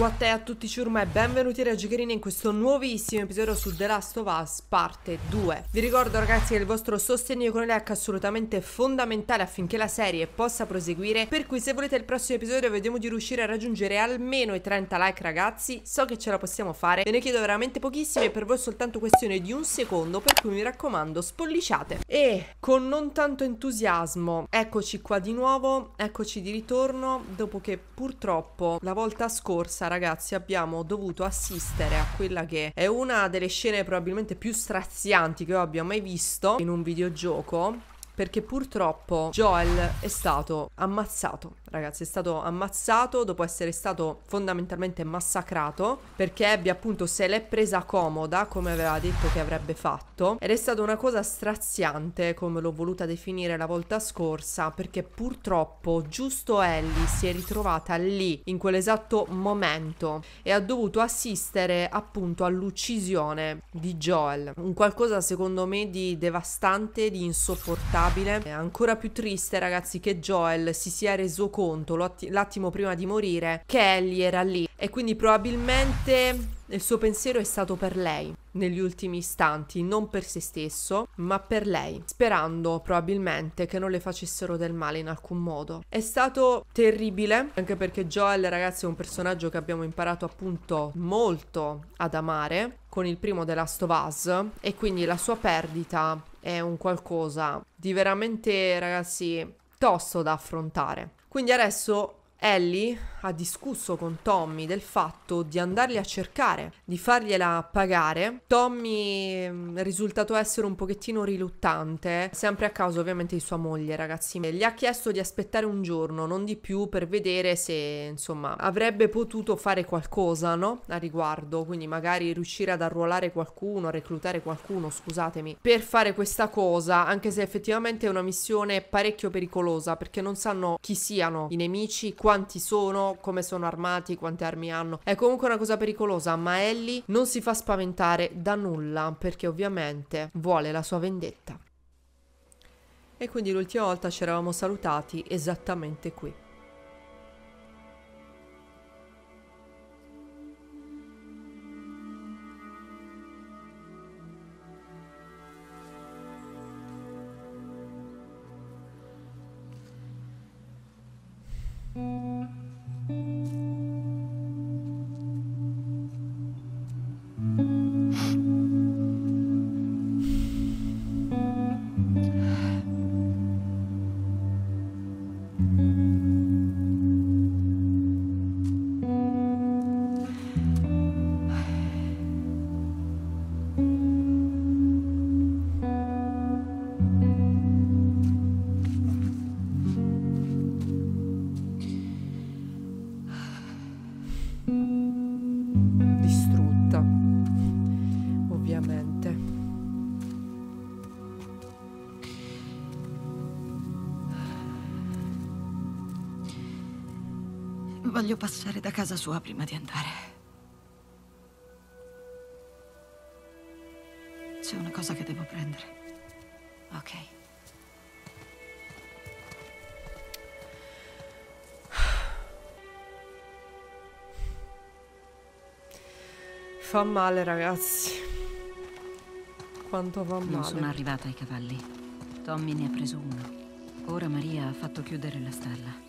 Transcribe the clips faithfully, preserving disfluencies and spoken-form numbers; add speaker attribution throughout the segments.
Speaker 1: What è a tutti ciurma e benvenuti a Giocherini in questo nuovissimo episodio su The Last of Us parte due. Vi ricordo ragazzi che il vostro sostegno con like è assolutamente fondamentale affinché la serie possa proseguire, per cui se volete il prossimo episodio vediamo di riuscire a raggiungere almeno i trenta like ragazzi. So che ce la possiamo fare, ve ne chiedo veramente pochissimi e per voi è soltanto questione di un secondo, per cui mi raccomando spolliciate. E con non tanto entusiasmo eccoci qua di nuovo, eccoci di ritorno dopo che purtroppo la volta scorsa ragazzi abbiamo dovuto assistere a quella che è una delle scene probabilmente più strazianti che io abbia mai visto in un videogioco, perché purtroppo Joel è stato ammazzato, ragazzi, è stato ammazzato dopo essere stato fondamentalmente massacrato, perché Abby appunto se l'è presa comoda come aveva detto che avrebbe fatto, ed è stata una cosa straziante come l'ho voluta definire la volta scorsa, perché purtroppo giusto Ellie si è ritrovata lì in quell'esatto momento e ha dovuto assistere appunto all'uccisione di Joel, un qualcosa secondo me di devastante, di insopportabile. È ancora più triste ragazzi che Joel si sia reso conto l'attimo prima di morire che Ellie era lì e quindi probabilmente il suo pensiero è stato per lei negli ultimi istanti, non per se stesso ma per lei, sperando probabilmente che non le facessero del male in alcun modo. È stato terribile anche perché Joel ragazzi è un personaggio che abbiamo imparato appunto molto ad amare con il primo The Last of Us e quindi la sua perdita è un qualcosa di veramente ragazzi tosto da affrontare. Quindi adesso Ellie ha discusso con Tommy del fatto di andarli a cercare, di fargliela pagare. Tommy è risultato essere un pochettino riluttante, sempre a causa ovviamente di sua moglie, ragazzi. Gli ha chiesto di aspettare un giorno, non di più, per vedere se, insomma, avrebbe potuto fare qualcosa, no? A riguardo, quindi magari riuscire ad arruolare qualcuno, a reclutare qualcuno, scusatemi, per fare questa cosa, anche se effettivamente è una missione parecchio pericolosa, perché non sanno chi siano i nemici, quanti sono, come sono armati, quante armi hanno. È comunque una cosa pericolosa, ma Ellie non si fa spaventare da nulla perché ovviamente vuole la sua vendetta. E quindi l'ultima volta ci eravamo salutati esattamente qui.
Speaker 2: Voglio passare da casa sua prima di andare. C'è una cosa che devo prendere. Ok.
Speaker 1: Fa male ragazzi. Quanto fa male.
Speaker 2: Non sono arrivata ai cavalli. Tommy ne ha preso uno. Ora Maria ha fatto chiudere la stalla.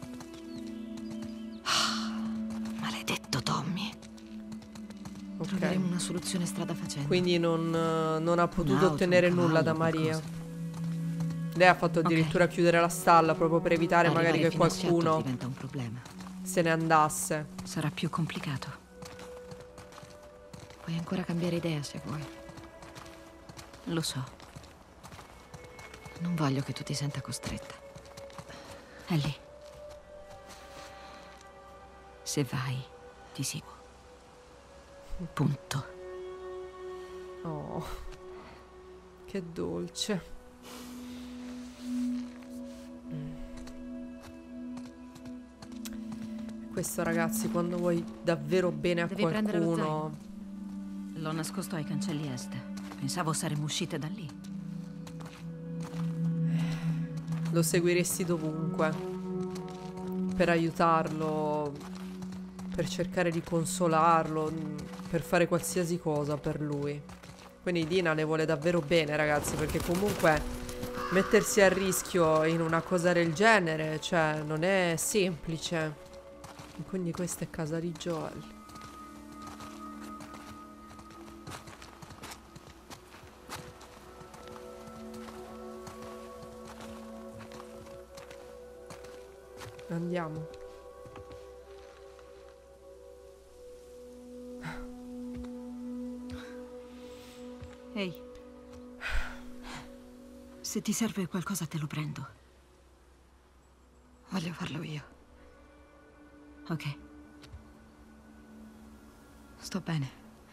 Speaker 2: Tommy.
Speaker 1: Okay.
Speaker 2: Troveremo una soluzione strada facendo.
Speaker 1: Quindi non, non ha potuto ottenere nulla da Maria. Lei ha fatto addirittura okay. chiudere la stalla proprio per evitare
Speaker 2: Arrivare
Speaker 1: magari che qualcuno
Speaker 2: diventa un problema.
Speaker 1: se ne andasse.
Speaker 2: Sarà più complicato. Puoi ancora cambiare idea se vuoi. Lo so. Non voglio che tu ti senta costretta. Ellie. Se vai ti seguo. Punto.
Speaker 1: Oh, che dolce. Questo ragazzi, quando vuoi davvero bene a
Speaker 2: Devi
Speaker 1: qualcuno.
Speaker 2: L'ho nascosto ai cancelli est. Pensavo saremmo uscite da lì.
Speaker 1: Lo seguiresti dovunque per aiutarlo. per cercare di consolarlo, per fare qualsiasi cosa per lui. Quindi Dina le vuole davvero bene, ragazzi, perché comunque mettersi a rischio in una cosa del genere, cioè, non è semplice. E quindi questa è casa di Joel. Andiamo.
Speaker 2: Ehi. Se ti serve qualcosa te lo prendo.
Speaker 3: Voglio farlo io.
Speaker 2: Ok.
Speaker 3: Sto bene.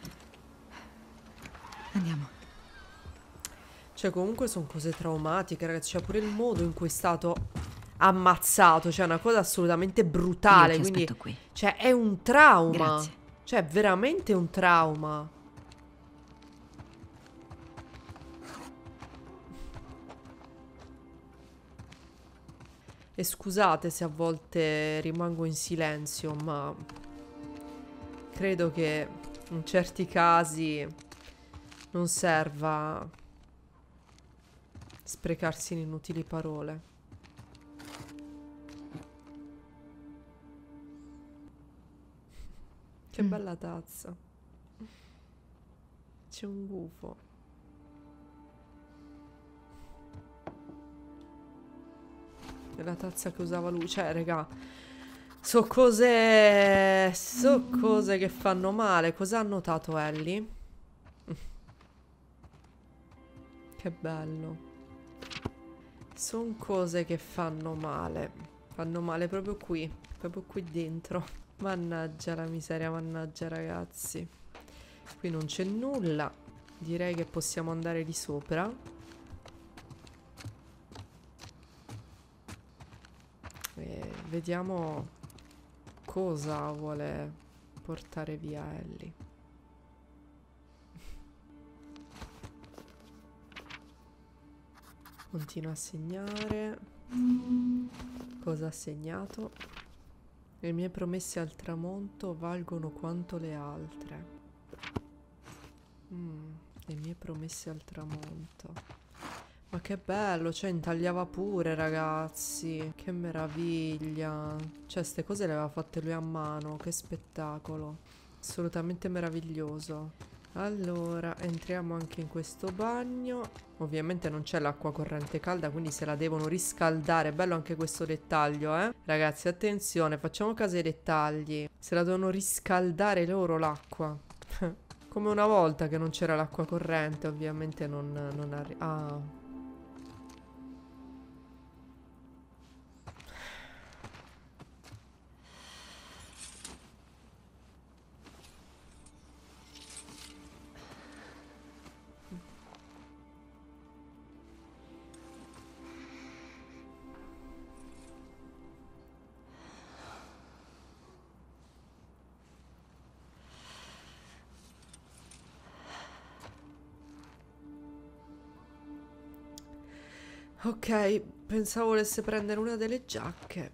Speaker 3: Andiamo.
Speaker 1: Cioè, comunque sono cose traumatiche, ragazzi. Cioè, pure il modo in cui è stato ammazzato, cioè, è una cosa assolutamente brutale.
Speaker 2: Io ti
Speaker 1: Quindi,
Speaker 2: aspetto qui.
Speaker 1: cioè, è un trauma.
Speaker 3: Grazie.
Speaker 1: Cioè, è veramente un trauma. E scusate se a volte rimango in silenzio, ma credo che in certi casi non serva sprecarsi in inutili parole. Che
Speaker 3: Mm.
Speaker 1: bella tazza. C'è un gufo. È la tazza che usava lui. Cioè, raga, so cose... So cose che fanno male. Cosa ha notato Ellie? Che bello. Sono cose che fanno male. Fanno male proprio qui. Proprio qui dentro. Mannaggia la miseria, mannaggia ragazzi. Qui non c'è nulla. Direi che possiamo andare di sopra. E vediamo cosa vuole portare via Ellie. Continua a segnare. Cosa ha segnato? Le mie promesse al tramonto valgono quanto le altre. Mm, le mie promesse al tramonto. Ma che bello, cioè intagliava pure, ragazzi. Che meraviglia. Cioè, ste cose le aveva fatte lui a mano. Che spettacolo. Assolutamente meraviglioso. Allora, entriamo anche in questo bagno. Ovviamente non c'è l'acqua corrente calda, quindi se la devono riscaldare. Bello anche questo dettaglio, eh. Ragazzi, attenzione, facciamo caso ai dettagli. Se la devono riscaldare loro l'acqua. Come una volta che non c'era l'acqua corrente, ovviamente non, non arriva. Ah. Ok, pensavo volesse prendere una delle giacche.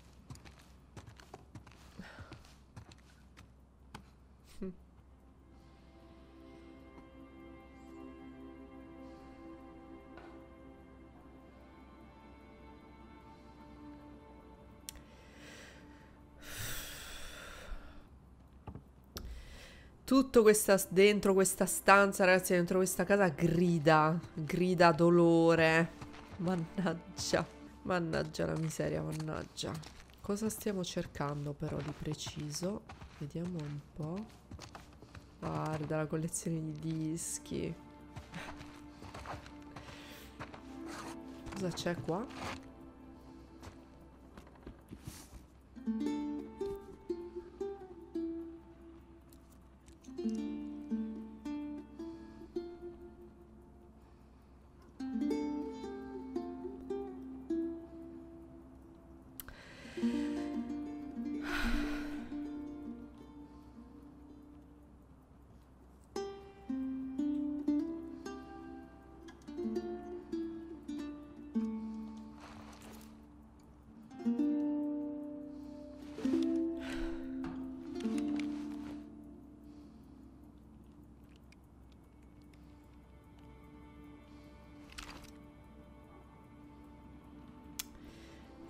Speaker 1: Tutto questa, dentro questa stanza, ragazzi, dentro questa casa grida, grida dolore. Mannaggia, mannaggia la miseria, mannaggia. Cosa stiamo cercando però di preciso? Vediamo un po'. Guarda la collezione di dischi. Cosa c'è qua?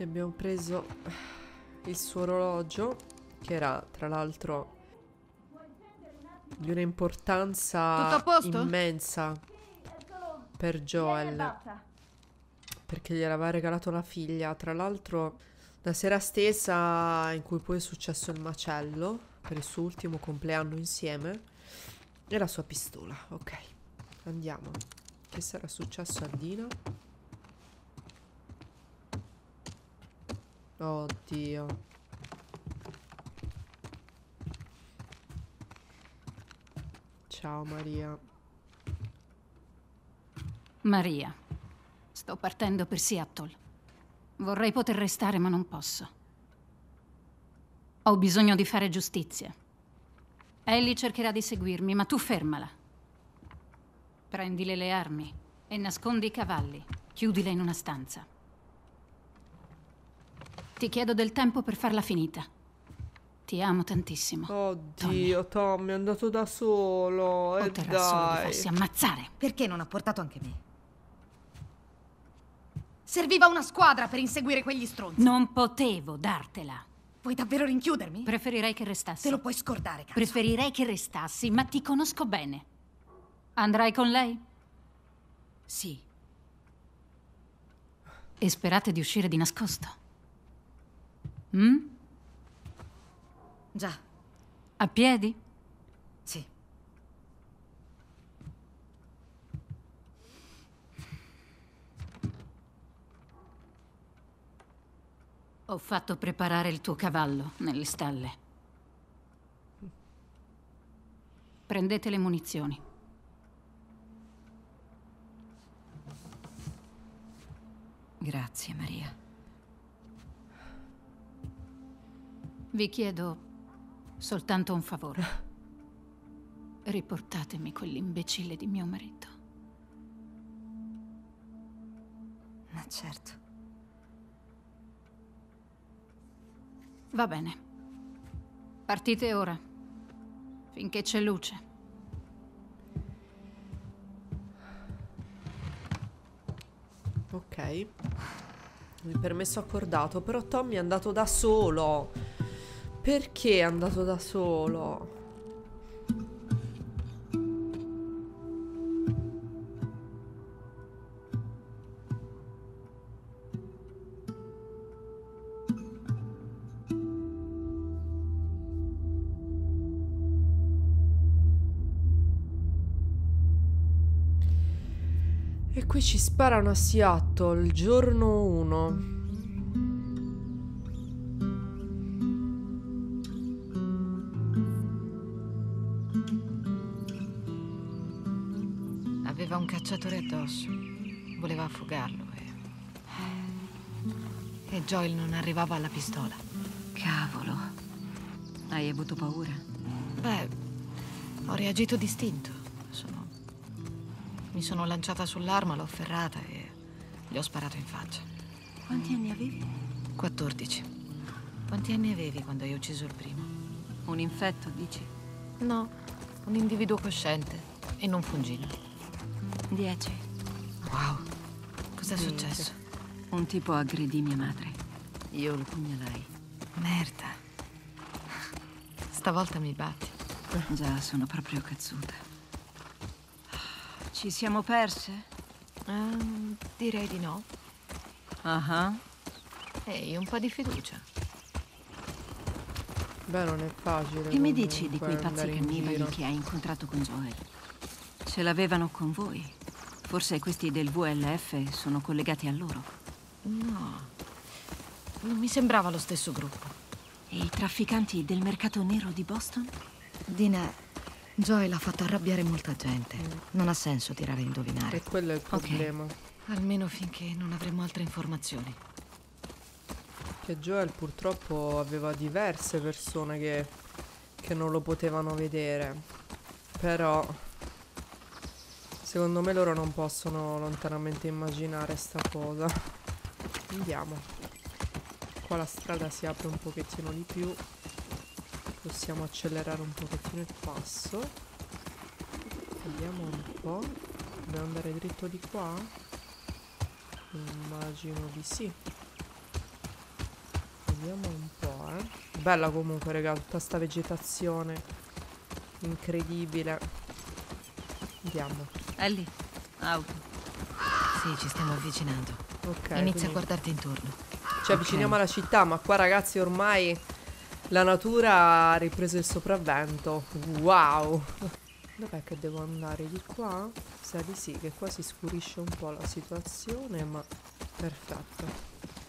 Speaker 1: Abbiamo preso il suo orologio, che era tra l'altro di un'importanza immensa per Joel, perché gliela aveva regalato la figlia. Tra l'altro la sera stessa in cui poi è successo il macello per il suo ultimo compleanno insieme, e la sua pistola. Ok, andiamo. Che sarà successo a Dina? Oddio. Ciao Maria.
Speaker 2: Maria, sto partendo per Seattle. Vorrei poter restare, ma non posso. Ho bisogno di fare giustizia. Ellie cercherà di seguirmi, ma tu fermala. Prendile le armi e nascondi i cavalli. Chiudila in una stanza. Ti chiedo del tempo per farla finita. Ti amo tantissimo.
Speaker 1: Oddio, Tommy, Tommy è andato da solo. E
Speaker 2: Potrà
Speaker 1: dai.
Speaker 2: solo di farsi ammazzare.
Speaker 3: Perché non ha portato anche me? Serviva una squadra per inseguire quegli stronzi.
Speaker 2: Non potevo dartela.
Speaker 3: Vuoi davvero rinchiudermi?
Speaker 2: Preferirei che restassi.
Speaker 3: Te lo puoi scordare, cazzo.
Speaker 2: Preferirei che restassi, ma ti conosco bene. Andrai con lei?
Speaker 3: Sì.
Speaker 2: E sperate di uscire di nascosto? Mm?
Speaker 3: Già.
Speaker 2: A piedi?
Speaker 3: Sì.
Speaker 2: Ho fatto preparare il tuo cavallo nelle stalle. Prendete le munizioni.
Speaker 3: Grazie, Maria.
Speaker 2: Vi chiedo soltanto un favore. Riportatemi quell'imbecille di mio marito.
Speaker 3: Ma certo.
Speaker 2: Va bene. Partite ora, finché c'è luce.
Speaker 1: Ok. Il permesso accordato, però Tommy è andato da solo. Perché è andato da solo? E qui ci sparano a Seattle, giorno uno.
Speaker 3: Aveva un cacciatore addosso. Voleva affogarlo e... E Joel non arrivava alla pistola.
Speaker 2: Cavolo. Hai avuto paura?
Speaker 3: Beh, ho reagito distinto. Sono... Mi sono lanciata sull'arma, l'ho afferrata e gli ho sparato in faccia.
Speaker 2: Quanti anni avevi?
Speaker 3: quattordici. Quanti anni avevi quando hai ucciso il primo?
Speaker 2: Un infetto, dici?
Speaker 3: No, un individuo cosciente e non fungino.
Speaker 2: Dieci.
Speaker 3: Wow, cos'è successo?
Speaker 2: Un tipo aggredì mia madre. Io lo pugnalai.
Speaker 3: Merda. Stavolta mi batti.
Speaker 2: Già, sono proprio cazzuta. Ci siamo perse?
Speaker 3: Uh, direi di no.
Speaker 2: Ah.
Speaker 3: Ehi, un po' di fiducia.
Speaker 1: Beh, non è facile.
Speaker 2: Che mi dici di quei
Speaker 1: comunque
Speaker 2: pazzi
Speaker 1: andare in
Speaker 2: cannibali
Speaker 1: giro.
Speaker 2: che hai incontrato con Joel? Ce l'avevano con voi? Forse questi del V L F sono collegati a loro?
Speaker 3: No, non mi sembrava lo stesso gruppo.
Speaker 2: E i trafficanti del mercato nero di Boston?
Speaker 3: Dina, Joel ha fatto arrabbiare molta gente. Non ha senso tirare a indovinare.
Speaker 1: E quello è il problema.
Speaker 3: Almeno finché non avremo altre informazioni.
Speaker 1: Che Joel purtroppo aveva diverse persone che, che non lo potevano vedere. Però secondo me loro non possono lontanamente immaginare sta cosa. Andiamo. Qua la strada si apre un pochettino di più. Possiamo accelerare un pochettino il passo. Vediamo un po'. Dobbiamo andare dritto di qua? Immagino di sì. Vediamo un po', eh. Bella comunque, raga, tutta sta vegetazione. Incredibile. Andiamo.
Speaker 2: Ellie, auto.
Speaker 3: Sì, ci stiamo avvicinando.
Speaker 1: Ok.
Speaker 3: Inizia
Speaker 1: quindi
Speaker 3: a guardarti intorno.
Speaker 1: ci avviciniamo alla città, ma qua ragazzi ormai la natura ha ripreso il sopravvento. Wow. Dov'è che devo andare? Di qua? Sa di sì, che qua si scurisce un po' la situazione, ma perfetto.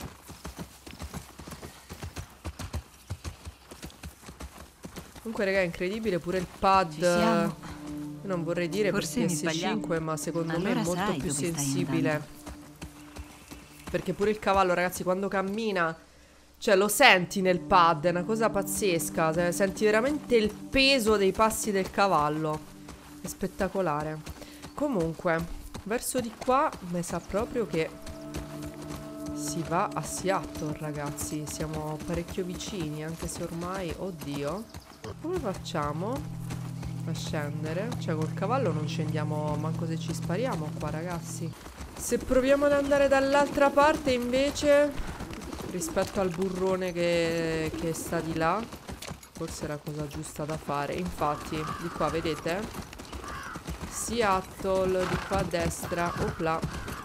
Speaker 1: Comunque raga, è incredibile pure il pad.
Speaker 2: Ci siamo.
Speaker 1: Io non vorrei dire
Speaker 2: Forse
Speaker 1: per
Speaker 2: mi
Speaker 1: P S cinque, ma secondo me
Speaker 2: Allora
Speaker 1: è molto
Speaker 2: sai
Speaker 1: più
Speaker 2: dove stai
Speaker 1: sensibile.
Speaker 2: andando.
Speaker 1: Perché pure il cavallo, ragazzi, quando cammina, cioè lo senti nel pad, è una cosa pazzesca. se- Senti veramente il peso dei passi del cavallo. È spettacolare. Comunque, verso di qua mi sa proprio che si va a Seattle, ragazzi. Siamo parecchio vicini, anche se ormai, oddio. Come facciamo a scendere? Cioè col cavallo non scendiamo manco se ci spariamo qua, ragazzi. Se proviamo ad andare dall'altra parte invece, rispetto al burrone che, che sta di là, forse è la cosa giusta da fare. Infatti di qua vedete Seattle, di qua a destra. Opla.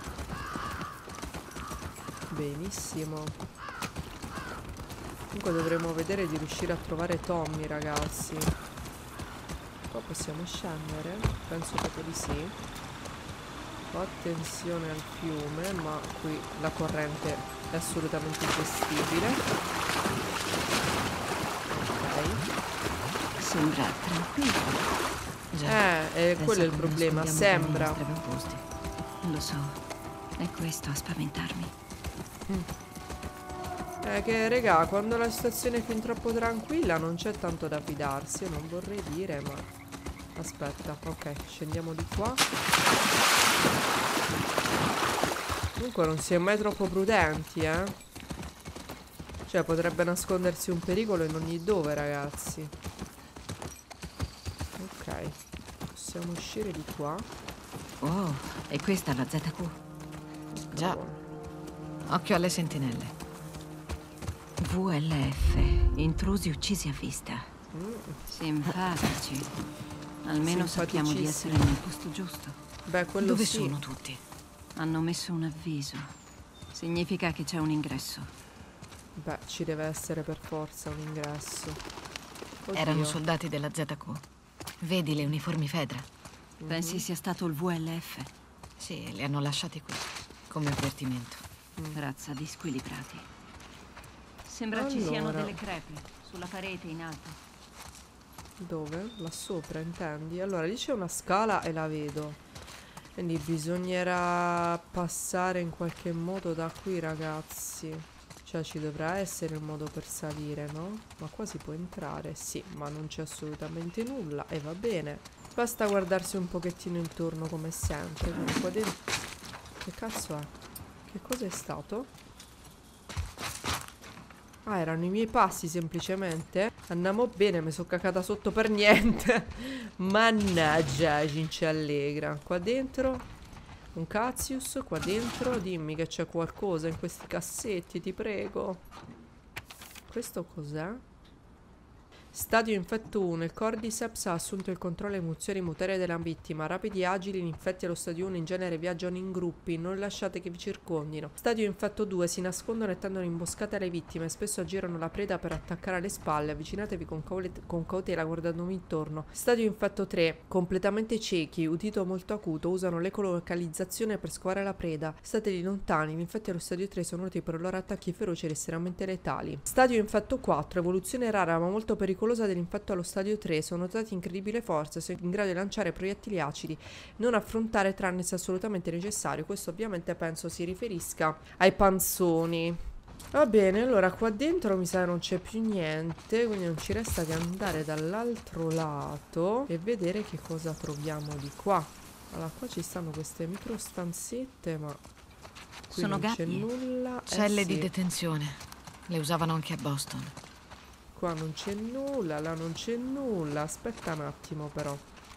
Speaker 1: Benissimo. Comunque dovremmo vedere di riuscire a trovare Tommy, ragazzi. Qua possiamo scendere? Penso proprio di sì. Attenzione al fiume, ma qui la corrente è assolutamente gestibile. Ok.
Speaker 2: Sembra tranquillo.
Speaker 3: Già.
Speaker 1: Eh, eh quello è il
Speaker 3: Pensa come
Speaker 1: problema,
Speaker 3: nascondiamo
Speaker 1: sembra.
Speaker 3: i nostri avamposti.
Speaker 2: Lo so. È questo a spaventarmi.
Speaker 1: Eh che regà, quando la situazione è fin troppo tranquilla non c'è tanto da fidarsi. Io non vorrei dire, ma aspetta, ok, scendiamo di qua. Comunque non si è mai troppo prudenti, eh. Cioè potrebbe nascondersi un pericolo in ogni dove, ragazzi. Ok, possiamo uscire di qua.
Speaker 2: Oh, e questa è la Z Q.
Speaker 3: Già. Occhio alle sentinelle.
Speaker 2: V L F, intrusi uccisi a vista.
Speaker 1: Mm,
Speaker 2: Simpatici. Almeno sappiamo di essere nel posto giusto.
Speaker 1: beh, quello
Speaker 3: Dove
Speaker 1: sì.
Speaker 3: sono tutti?
Speaker 2: Hanno messo un avviso. Significa che c'è un ingresso.
Speaker 1: Beh, ci deve essere per forza un ingresso. Oddio.
Speaker 3: Erano soldati della Z Q. Vedi le uniformi Fedra?
Speaker 2: Pensi sia stato il V L F?
Speaker 3: Sì, li hanno lasciati qui, come avvertimento.
Speaker 2: Razza di squilibrati. Sembra ci siano
Speaker 1: Allora.
Speaker 2: delle crepe sulla parete in alto.
Speaker 1: Dove? Là sopra, intendi? Allora, lì c'è una scala e la vedo. Quindi bisognerà passare in qualche modo da qui, ragazzi. Cioè ci dovrà essere un modo per salire, no? Ma qua si può entrare? Sì, ma non c'è assolutamente nulla. E va bene. Basta guardarsi un pochettino intorno come sempre. Quindi qua dentro... Che cazzo è? Che cosa è stato? Ah, erano i miei passi semplicemente. Andiamo bene, mi sono cacata sotto per niente. Mannaggia, Cinciallegra. Qua dentro un Cazius, qua dentro. Dimmi che c'è qualcosa in questi cassetti, ti prego. Questo cos'è? Stadio infetto uno. Il Cordyceps ha assunto il controllo e emozioni motorie della vittima. Rapidi e agili, gli infetti allo stadio uno in genere viaggiano in gruppi. Non lasciate che vi circondino. Stadio infetto due. Si nascondono e tendono imboscate alle vittime. Spesso aggirano la preda per attaccare alle spalle. Avvicinatevi con, con cautela guardandovi intorno. Stadio infetto tre. Completamente ciechi, udito molto acuto. Usano l'ecolocalizzazione per scovare la preda. Stateli lontani. Gli infetti allo stadio tre sono noti per i loro attacchi feroci ed estremamente letali. Stadio infetto quattro. Evoluzione rara ma molto pericolosa dell'infetto allo stadio tre. Sono dotati incredibile forza, sono in grado di lanciare proiettili acidi, non affrontare tranne se assolutamente necessario. Questo ovviamente penso si riferisca ai panzoni. Va bene, allora qua dentro mi sa che non c'è più niente, quindi non ci resta che andare dall'altro lato e vedere che cosa troviamo di qua. Allora qua ci stanno queste micro stanzette, ma qui
Speaker 2: Sono
Speaker 1: non c'è
Speaker 2: gabbie.
Speaker 1: nulla.
Speaker 3: Celle
Speaker 1: Eh
Speaker 3: di
Speaker 1: sì.
Speaker 3: detenzione. Le usavano anche a Boston.
Speaker 1: Qua non c'è nulla, là non c'è nulla. Aspetta un attimo però.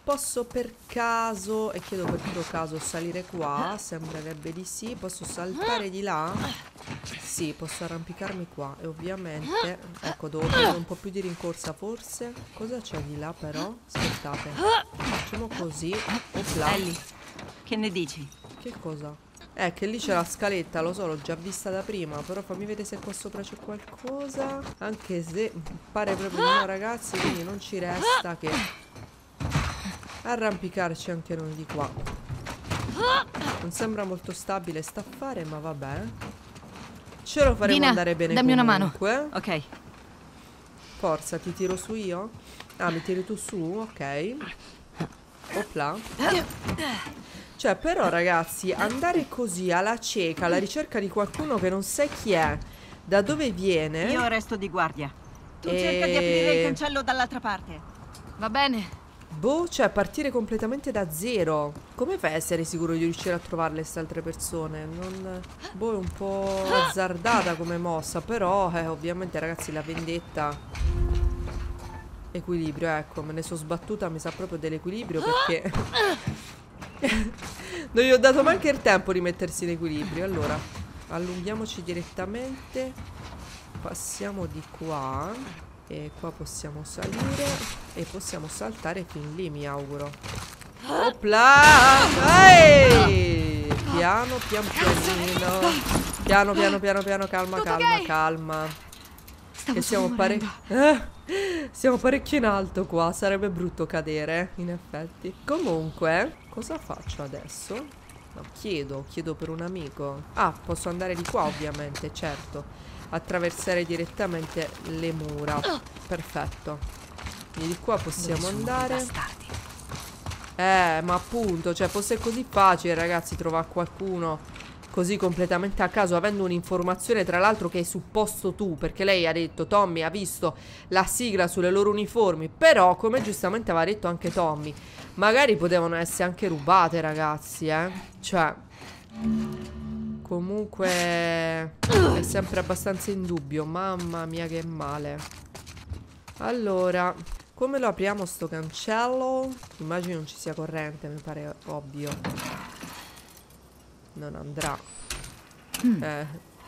Speaker 1: posso per caso, e chiedo per puro caso, salire qua? Sembrerebbe di sì. Posso saltare di là? Sì, posso arrampicarmi qua. E ovviamente, ecco, devo prendere un po' più di rincorsa forse. Cosa c'è di là però? Aspettate. Facciamo così. Opla.
Speaker 2: Ellie, che ne dici?
Speaker 1: Che cosa? Eh, che lì c'è la scaletta, lo so, l'ho già vista da prima. Però fammi vedere se qua sopra c'è qualcosa. Anche se pare proprio di no, ragazzi. Quindi non ci resta che arrampicarci anche noi di qua. Non sembra molto stabile sta affare, ma vabbè. Ce lo faremo
Speaker 3: Dina,
Speaker 1: andare bene
Speaker 3: dammi
Speaker 1: comunque.
Speaker 3: una mano.
Speaker 2: Ok.
Speaker 1: Forza, ti tiro su io? Ah, mi tiri tu su? Ok. Opla. Cioè, però, ragazzi, andare così alla cieca, alla ricerca di qualcuno che non sai chi è, da dove viene.
Speaker 2: Io resto di guardia. Tu
Speaker 1: E-
Speaker 2: cerca di aprire il cancello dall'altra parte.
Speaker 3: Va bene.
Speaker 1: Boh, cioè, partire completamente da zero. Come fai a essere sicuro di riuscire a trovarle queste altre persone? Non... Boh, è un po' azzardata come mossa, però, eh, ovviamente, ragazzi, la vendetta... Equilibrio, ecco, me ne sono sbattuta, mi sa proprio dell'equilibrio perché... non gli ho dato neanche il tempo di mettersi in equilibrio. Allora, allunghiamoci direttamente. Passiamo di qua. E qua possiamo salire. E possiamo saltare fin lì, mi auguro. Opla! Ehi! Piano, pian pianino. Piano, piano, piano, piano, calma, calma, calma.
Speaker 3: Stavo
Speaker 1: Che siamo parecchio... Eh, siamo parecchio in alto qua. Sarebbe brutto cadere, in effetti. Comunque, cosa faccio adesso? No, chiedo, chiedo per un amico. Ah, posso andare di qua ovviamente, certo. Attraversare direttamente le mura. Perfetto. Quindi di qua possiamo andare. Eh, ma appunto, cioè fosse così facile, ragazzi, trovare qualcuno così completamente a caso, avendo un'informazione tra l'altro che hai supposto tu, perché lei ha detto, Tommy ha visto la sigla sulle loro uniformi. Però, come giustamente aveva detto anche Tommy, magari potevano essere anche rubate, ragazzi, eh. Cioè, comunque è sempre abbastanza in dubbio. Mamma mia che male. Allora, come lo apriamo sto cancello? Immagino non ci sia corrente, mi pare ovvio. Non andrà. mm. Eh.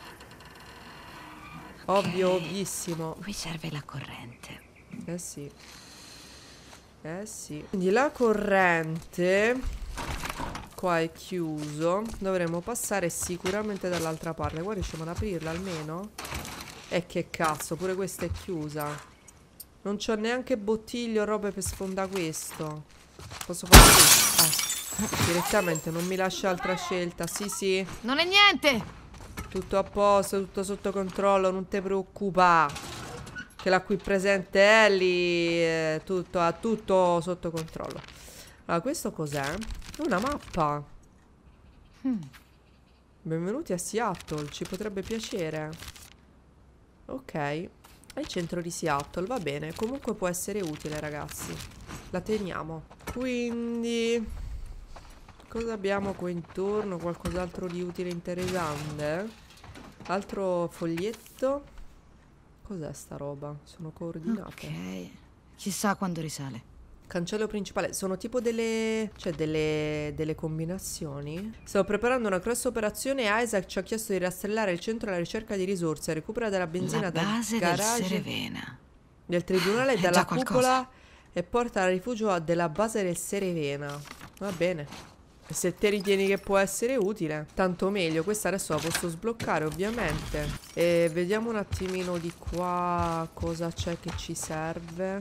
Speaker 1: Ovvio, ovvissimo.
Speaker 2: Qui serve la corrente.
Speaker 1: Eh sì. Eh sì. Quindi la corrente qua è chiuso. Dovremmo passare sicuramente dall'altra parte. Qua riusciamo ad aprirla almeno? E che cazzo, pure questa è chiusa. Non c'ho neanche bottiglie o robe per sfondare questo. Posso fare questo? Ah. Direttamente, non mi lascia altra scelta. Sì, sì.
Speaker 3: Non è niente.
Speaker 1: Tutto a posto, tutto sotto controllo, non ti preoccupa. Che la qui presente Ellie, tutto, ha tutto sotto controllo. Allora, questo cos'è? Una mappa.
Speaker 3: Hmm.
Speaker 1: Benvenuti a Seattle, ci potrebbe piacere. Ok, è il centro di Seattle, va bene. Comunque può essere utile, ragazzi. La teniamo. Quindi... cosa abbiamo qua intorno? Qualcos'altro di utile e interessante? Altro foglietto. Cos'è sta roba? Sono coordinate.
Speaker 3: Ok. Chissà quando risale.
Speaker 1: Cancello principale. Sono tipo delle... cioè delle... delle combinazioni. Stavo preparando una grossa operazione e Isaac ci ha chiesto di rastrellare il centro alla ricerca di risorse. Recupera della benzina
Speaker 3: La
Speaker 1: dal
Speaker 3: base del
Speaker 1: garage
Speaker 3: Serevena.
Speaker 1: del tribunale e
Speaker 3: È
Speaker 1: dalla
Speaker 3: già qualcosa.
Speaker 1: cupola e porta al rifugio della base del Serevena. Va bene. Se te ritieni che può essere utile, tanto meglio. Questa adesso la posso sbloccare ovviamente. E vediamo un attimino di qua cosa c'è che ci serve.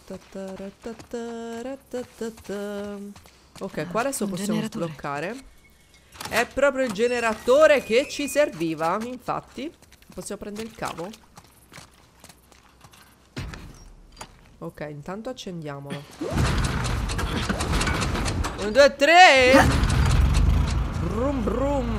Speaker 1: Ok, qua adesso
Speaker 3: Un
Speaker 1: possiamo
Speaker 3: generatore.
Speaker 1: sbloccare. È proprio il generatore che ci serviva. Infatti, possiamo prendere il cavo. Ok, intanto accendiamolo. uno, due, tre. Brum brum.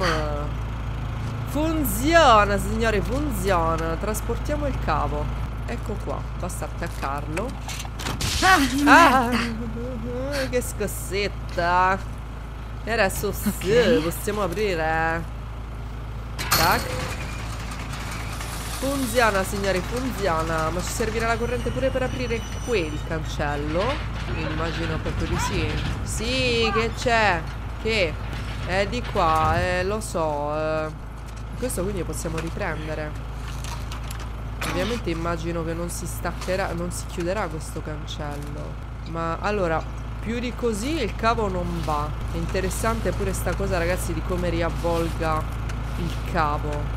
Speaker 1: Funziona, signori, funziona. Trasportiamo il cavo. Ecco qua, basta attaccarlo. Ah, che scossetta. E adesso sì,
Speaker 3: Ok.
Speaker 1: possiamo aprire. Tac. Funziona, signori, funziona. Ma ci servirà la corrente pure per aprire quel cancello? Immagino proprio di sì. Sì, che c'è? Che? È di qua, eh, lo so. eh. Questo quindi possiamo riprendere. Ovviamente immagino che non si staccherà, non si chiuderà questo cancello. Ma allora, più di così il cavo non va. È interessante pure sta cosa, ragazzi, di come riavvolga il cavo.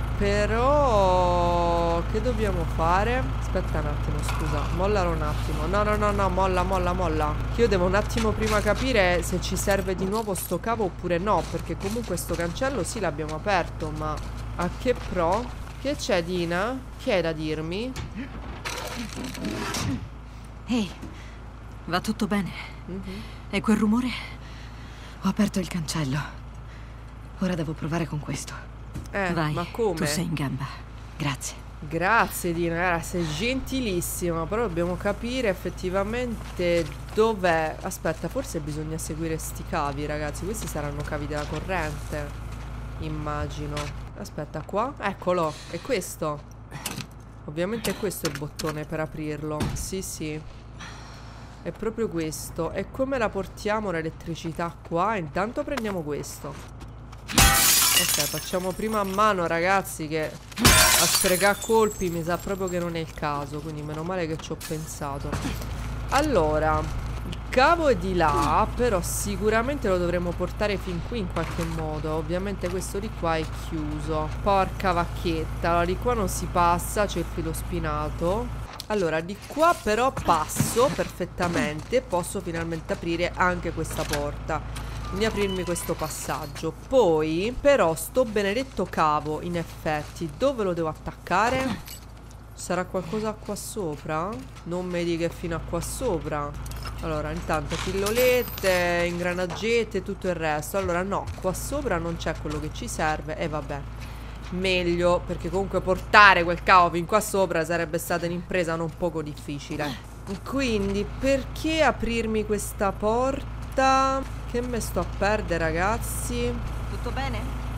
Speaker 1: Però che dobbiamo fare? Aspetta un attimo, scusa, mollalo un attimo. No, no, no, no, molla, molla, molla. Io devo un attimo prima capire se ci serve di nuovo sto cavo oppure no, perché comunque sto cancello sì l'abbiamo aperto, ma a che pro? Che c'è, Dina? Che hai da dirmi?
Speaker 2: Ehi, va tutto bene?
Speaker 1: Mm-hmm.
Speaker 2: E quel rumore?
Speaker 3: Ho aperto il cancello. Ora devo provare con questo.
Speaker 1: Eh,
Speaker 2: Vai,
Speaker 1: ma come?
Speaker 2: tu sei in gamba.
Speaker 3: Grazie.
Speaker 1: Grazie, Dina, guarda, sei gentilissima. Però dobbiamo capire effettivamente dov'è. Aspetta, forse bisogna seguire sti cavi, ragazzi. Questi saranno cavi della corrente, immagino. Aspetta, qua? Eccolo, è questo. Ovviamente è questo il bottone per aprirlo. Sì, sì, è proprio questo. E come la portiamo l'elettricità qua? Intanto prendiamo questo. Ok, facciamo prima a mano, ragazzi, che a sprecare colpi mi sa proprio che non è il caso. Quindi meno male che ci ho pensato. Allora, il cavo è di là, però sicuramente lo dovremo portare fin qui in qualche modo. Ovviamente questo di qua è chiuso. Porca vacchetta. Allora, di qua non si passa, c'è il filo spinato. Allora, di qua però passo perfettamente. Posso finalmente aprire anche questa porta, quindi aprirmi questo passaggio. Poi però sto benedetto cavo, in effetti, dove lo devo attaccare? Sarà qualcosa qua sopra? Non mi dica che fino a qua sopra. Allora, intanto pillolette, ingranaggette e tutto il resto. Allora no, qua sopra non c'è quello che ci serve. E vabbè, meglio, perché comunque portare quel cavo fin qua sopra sarebbe stata un'impresa non poco difficile. Quindi perché aprirmi questa porta? Che me sto a perdere, ragazzi?
Speaker 2: Tutto bene?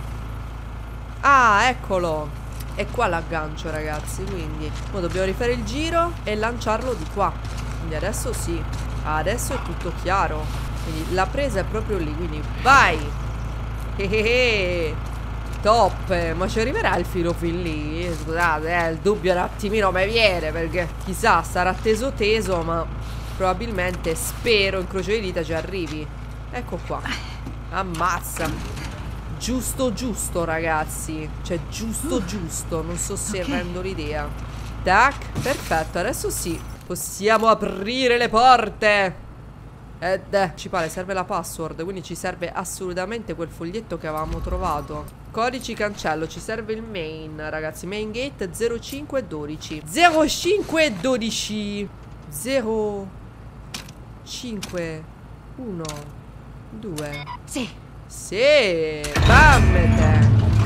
Speaker 1: Ah, eccolo. E qua l'aggancio, ragazzi. Quindi ora dobbiamo rifare il giro e lanciarlo di qua. Quindi adesso sì, adesso è tutto chiaro. Quindi la presa è proprio lì. Quindi vai. Ehehe. Top. Ma ci arriverà il filo fin lì? Scusate, eh, il dubbio un attimino mi viene, perché chissà, sarà teso teso, ma probabilmente, spero, incrocio le dita, ci arrivi. Ecco qua. Ammazza. Giusto giusto, ragazzi. Cioè giusto giusto. Non so se
Speaker 2: Okay.
Speaker 1: rendo l'idea. Tac. Perfetto. Adesso sì, possiamo aprire le porte. Ed eh, ci pare serve la password, quindi ci serve assolutamente quel foglietto che avevamo trovato. Codici cancello. Ci serve il main, ragazzi. Main gate zero cinque dodici. zero cinque dodici. zero cinque uno due.
Speaker 3: Sì.
Speaker 1: Sì, bammete.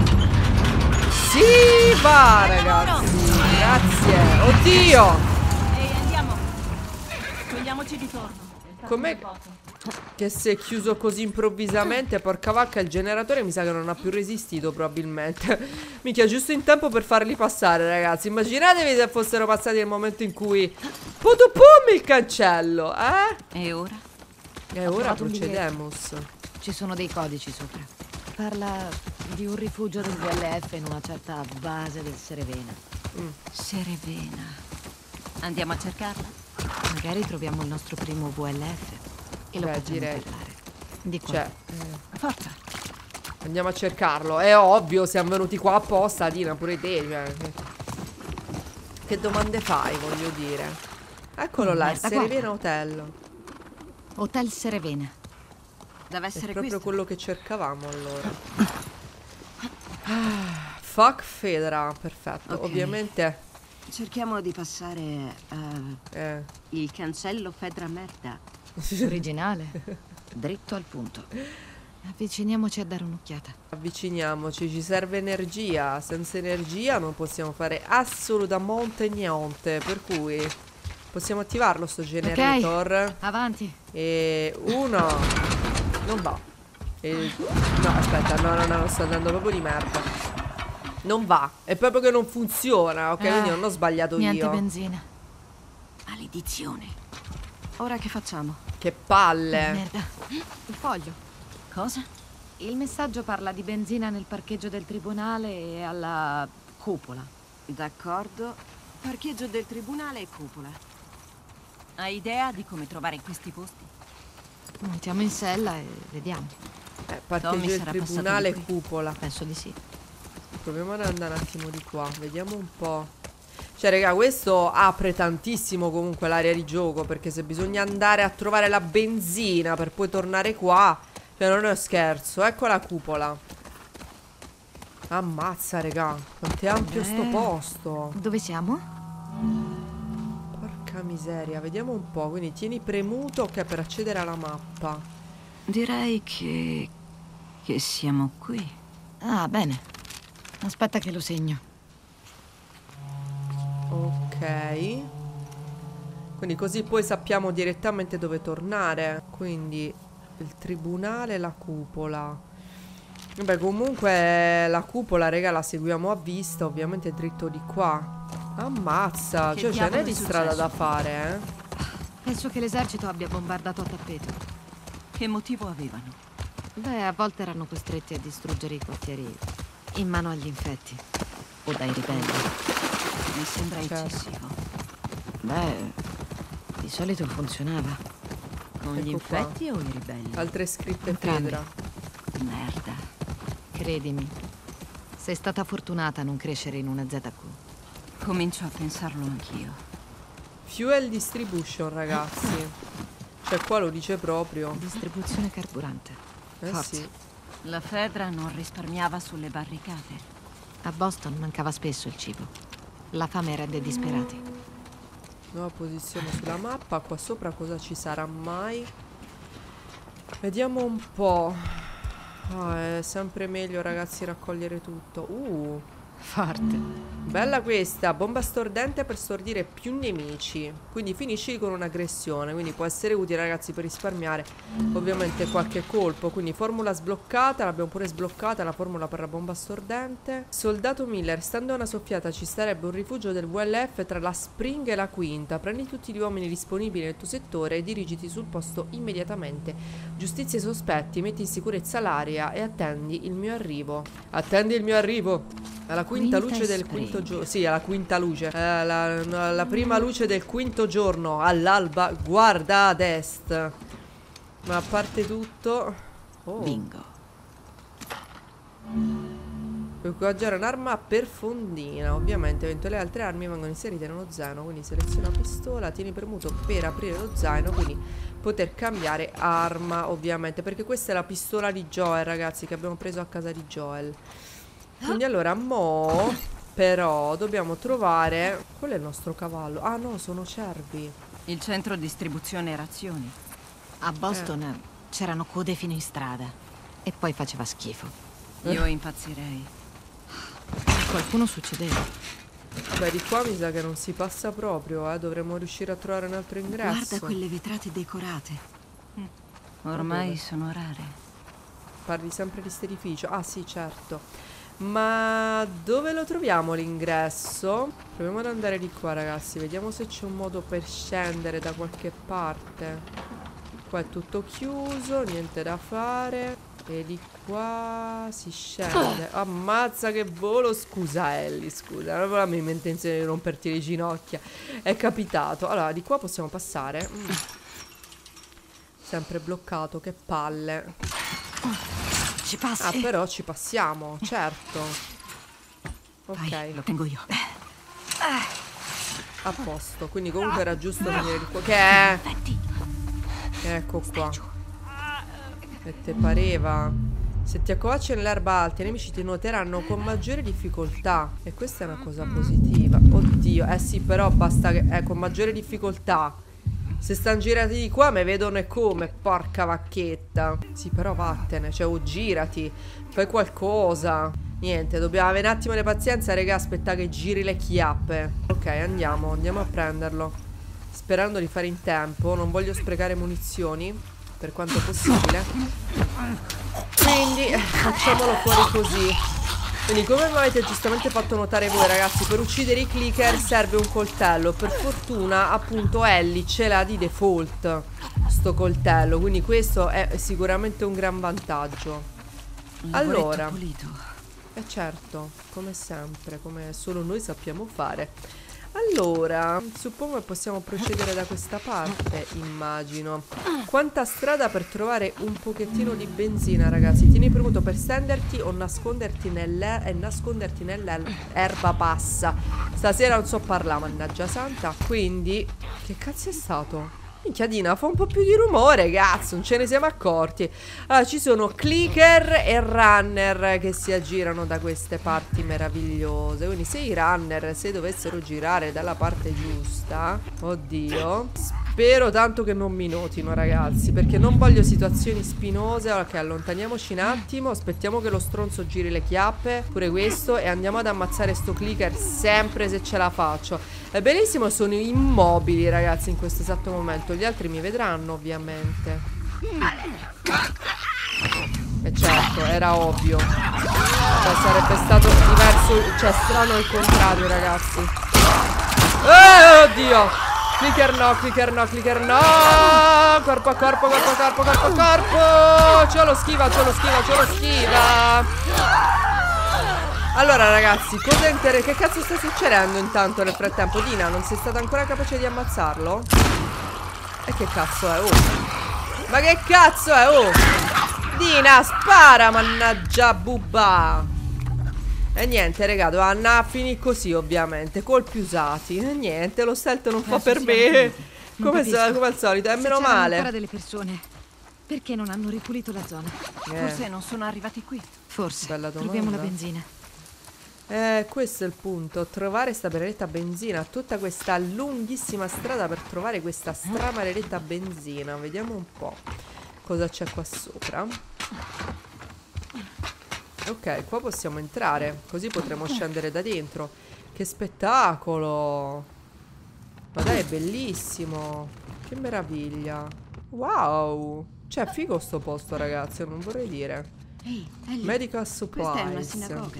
Speaker 1: Sì, va, ragazzi. Grazie. Oddio.
Speaker 2: Ehi, andiamo. Togliamoci di torno.
Speaker 1: Com'è che si è chiuso così improvvisamente? Porca vacca, il generatore mi sa che non ha più resistito, probabilmente. Minchia, giusto in tempo per farli passare, ragazzi. Immaginatevi se fossero passati nel momento in cui putupum il cancello, eh?
Speaker 2: E ora?
Speaker 1: E
Speaker 3: Ho
Speaker 1: ora
Speaker 3: trovato un
Speaker 1: procedemus.
Speaker 3: Ci sono dei codici sopra. Parla di un rifugio del V L F in una certa base del Serevena.
Speaker 1: Mm.
Speaker 2: Serevena. Andiamo a cercarla?
Speaker 3: Magari troviamo il nostro primo V L F e lo
Speaker 1: Beh,
Speaker 3: facciamo
Speaker 1: direi.
Speaker 3: parlare. Di qua.
Speaker 1: Cioè, eh,
Speaker 2: Forza.
Speaker 1: andiamo a cercarlo. È ovvio, siamo venuti qua apposta, Dina, pure te. Cioè. Che domande fai, voglio dire. Eccolo
Speaker 3: Mm,
Speaker 1: là, il
Speaker 3: merda,
Speaker 1: Serevena
Speaker 3: guarda.
Speaker 1: Hotel.
Speaker 3: Hotel Serevena.
Speaker 2: Deve
Speaker 1: È
Speaker 2: essere
Speaker 1: proprio
Speaker 2: questo.
Speaker 1: quello che cercavamo, allora. Ah, fuck Fedra, perfetto.
Speaker 2: Ok.
Speaker 1: Ovviamente
Speaker 2: Cerchiamo di passare uh,
Speaker 1: eh,
Speaker 2: il cancello Fedra merda.
Speaker 3: Originale. Dritto al punto. Avviciniamoci a dare un'occhiata.
Speaker 1: avviciniamoci, ci serve energia. Senza energia non possiamo fare assolutamente niente. Per cui possiamo attivarlo sto generator.
Speaker 3: Avanti.
Speaker 1: E uno. Non va. E... No, aspetta, no, no, no, sto andando proprio di merda. Non va, è proprio che non funziona, ok?
Speaker 3: Ah,
Speaker 1: Quindi non ho sbagliato
Speaker 3: niente
Speaker 1: io.
Speaker 3: benzina.
Speaker 2: Maledizione. Ora che facciamo?
Speaker 1: Che palle.
Speaker 3: Merda. Il foglio.
Speaker 2: Cosa?
Speaker 3: Il messaggio parla di benzina nel parcheggio del tribunale e alla cupola.
Speaker 2: D'accordo. Parcheggio del tribunale e cupola. Hai idea di come trovare questi posti?
Speaker 3: Montiamo in sella e vediamo.
Speaker 1: Eh,
Speaker 2: Tommy
Speaker 1: parcheggio del
Speaker 2: sarà
Speaker 1: tribunale e
Speaker 2: passato di qui.
Speaker 1: cupola.
Speaker 3: Penso di sì.
Speaker 1: Proviamo ad andare un attimo di qua. Vediamo un po'. Cioè, raga, questo apre tantissimo comunque l'area di gioco. Perché se bisogna andare a trovare la benzina per poi tornare qua, cioè non è uno scherzo. Ecco la cupola. Ammazza, raga. Quanto è ampio
Speaker 3: Eh.
Speaker 1: sto posto.
Speaker 3: Dove siamo?
Speaker 1: Porca miseria. Vediamo un po'. Quindi tieni premuto, ok, per accedere alla mappa.
Speaker 2: Direi che... che siamo qui.
Speaker 3: Ah, bene. Aspetta che lo segno.
Speaker 1: Ok. Quindi così poi sappiamo direttamente dove tornare. Quindi il tribunale e la cupola. Vabbè, comunque la cupola, raga, la seguiamo a vista. Ovviamente dritto di qua. Ammazza.
Speaker 2: Che
Speaker 1: Cioè ce
Speaker 2: diavolo
Speaker 1: n'è
Speaker 2: è
Speaker 1: di strada
Speaker 2: successo?
Speaker 1: da fare, eh.
Speaker 3: Penso che l'esercito abbia bombardato a tappeto.
Speaker 2: Che motivo avevano?
Speaker 3: Beh, a volte erano costretti a distruggere i quartieri in mano agli infetti. O dai ribelli.
Speaker 2: Mi sembra
Speaker 1: Certo.
Speaker 2: eccessivo.
Speaker 3: Beh, di solito funzionava.
Speaker 2: Con gli
Speaker 1: Ecco qua.
Speaker 2: infetti o i ribelli?
Speaker 1: Altre scritte
Speaker 3: Entrambi.
Speaker 1: Fedra.
Speaker 2: Merda.
Speaker 3: Credimi. Sei stata fortunata a non crescere in una Z Q.
Speaker 2: Comincio a pensarlo anch'io.
Speaker 1: Fuel distribution, ragazzi. Cioè qua lo dice proprio.
Speaker 3: Distribuzione carburante.
Speaker 1: Eh
Speaker 3: Forza.
Speaker 1: sì.
Speaker 2: La Fedra non risparmiava sulle barricate.
Speaker 3: A Boston mancava spesso il cibo. La fame rende disperati.
Speaker 1: Nuova posizione sulla mappa. Qua sopra cosa ci sarà mai? Vediamo un po'. Ah, è sempre meglio, ragazzi, raccogliere tutto. Uh,
Speaker 3: Forte.
Speaker 1: bella questa. Bomba stordente per stordire più nemici. Quindi finisci con un'aggressione. Quindi può essere utile, ragazzi, per risparmiare ovviamente qualche colpo. Quindi formula sbloccata. L'abbiamo pure sbloccata, la formula per la bomba stordente. Soldato Miller, stando a una soffiata ci sarebbe un rifugio del V L F tra la Spring e la Quinta. Prendi tutti gli uomini disponibili nel tuo settore e dirigiti sul posto immediatamente. Giustizia i sospetti, metti in sicurezza l'area e attendi il mio arrivo. Attendi il mio arrivo. Alla quinta,
Speaker 2: Quinta
Speaker 1: luce
Speaker 2: e
Speaker 1: del
Speaker 2: Spring.
Speaker 1: quinto giorno. Sì, alla quinta luce. Eh, la, no, la prima luce del quinto giorno. All'alba, guarda ad est. Ma a parte tutto. Oh.
Speaker 2: Bingo.
Speaker 1: Puoi equipaggiare un'arma per fondina. Ovviamente, eventuali altre armi vengono inserite nello zaino. Quindi seleziona pistola. Tieni premuto per aprire lo zaino. Quindi poter cambiare arma, ovviamente. Perché questa è la pistola di Joel, ragazzi, che abbiamo preso a casa di Joel. Quindi allora, mo però dobbiamo trovare. Qual è il nostro cavallo? Ah no, sono cervi.
Speaker 2: Il centro distribuzione razioni.
Speaker 3: A Boston c'erano code fino in strada. E poi faceva schifo.
Speaker 2: Io impazzirei.
Speaker 3: Qualcuno succedeva.
Speaker 1: Beh, di qua mi sa che non si passa proprio, eh. Dovremmo riuscire a trovare un altro ingresso.
Speaker 2: Guarda quelle vetrate decorate. Ormai
Speaker 1: Dove?
Speaker 2: sono rare.
Speaker 1: Parli sempre di st'edificio. Ah sì, certo. Ma dove lo troviamo l'ingresso? Proviamo ad andare di qua, ragazzi. Vediamo se c'è un modo per scendere da qualche parte. Qua è tutto chiuso, niente da fare. E di qua si scende. Ammazza che volo. Scusa Ellie, scusa. Non avevo la mia intenzione di romperti le ginocchia. È capitato. Allora, di qua possiamo passare. Mm. Sempre bloccato, che palle.
Speaker 3: Ci passi?
Speaker 1: Ah, però ci passiamo, certo. Ok,
Speaker 3: Vai, lo tengo io.
Speaker 1: a posto. Quindi comunque era giusto venire di qua. Che è?
Speaker 3: Infetti.
Speaker 1: Ecco qua. E te pareva. Se ti accovacci nell'erba alta, i nemici ti nuoteranno con maggiore difficoltà. E questa è una cosa positiva. Oddio, eh sì, però basta che... Eh, con maggiore difficoltà. Se stanno girati di qua mi vedono e come, porca vacchetta. Sì, però vattene, cioè, o girati, fai qualcosa. Niente, dobbiamo avere un attimo di pazienza, raga, aspetta che giri le chiappe. Ok, andiamo, andiamo a prenderlo. Sperando di fare in tempo, non voglio sprecare munizioni, per quanto possibile. Quindi, facciamolo fuori così. Quindi, come mi avete giustamente fatto notare voi, ragazzi, per uccidere i clicker serve un coltello. Per fortuna, appunto, Ellie ce l'ha di default sto coltello, quindi questo è sicuramente un gran vantaggio. Allora, eh certo, come sempre, come solo noi sappiamo fare. Allora, suppongo che possiamo procedere da questa parte, immagino. Quanta strada per trovare un pochettino di benzina, ragazzi. Tieni premuto per stenderti o nasconderti nell'erba e nasconderti nell'erba passa. Stasera non so parlare, mannaggia santa. Quindi, che cazzo è stato? Minchiadina, fa un po' più di rumore, cazzo, non ce ne siamo accorti. Allora, ci sono clicker e runner che si aggirano da queste parti meravigliose. Quindi se i runner, se dovessero girare dalla parte giusta, oddio, spero tanto che non mi notino, ragazzi, perché non voglio situazioni spinose. Ok, allontaniamoci un attimo, aspettiamo che lo stronzo giri le chiappe, pure questo, e andiamo ad ammazzare sto clicker sempre se ce la faccio. È bellissimo, sono immobili, ragazzi, in questo esatto momento. Gli altri mi vedranno, ovviamente. E certo, era ovvio. Cioè, sarebbe stato diverso, cioè strano al contrario, ragazzi. Eh, oddio! Clicker no, clicker no, clicker no! Corpo a corpo, corpo a corpo, corpo a corpo! Ce lo schiva, ce lo schiva, ce lo schiva! Allora, ragazzi, cosa inter... che cazzo sta succedendo intanto nel frattempo? Dina, non sei stata ancora capace di ammazzarlo? E che cazzo è? Oh! Ma che cazzo è? Oh! Dina, spara, mannaggia bubba! E niente, raga, doveva finire così, ovviamente. Colpi usati. E niente, lo stealth non fa per me. Come, so, come al solito, è meno male.
Speaker 2: ancora delle persone, perché non hanno ripulito la zona?
Speaker 1: Eh.
Speaker 2: Forse non sono arrivati qui.
Speaker 3: Forse.
Speaker 1: Bella domanda.
Speaker 3: Troviamo la benzina.
Speaker 1: Eh, questo è il punto. Trovare sta benedetta benzina. Tutta questa lunghissima strada per trovare questa stramaledetta benzina. Vediamo un po' cosa c'è qua sopra. Ok, qua possiamo entrare, così potremo scendere da dentro. Che spettacolo! Ma dai, è bellissimo. Che meraviglia. Wow. Cioè, figo sto posto, ragazzi, non vorrei dire.
Speaker 2: Ehi, Ellie,
Speaker 1: Medical supplies.
Speaker 2: questa è una sinagoga.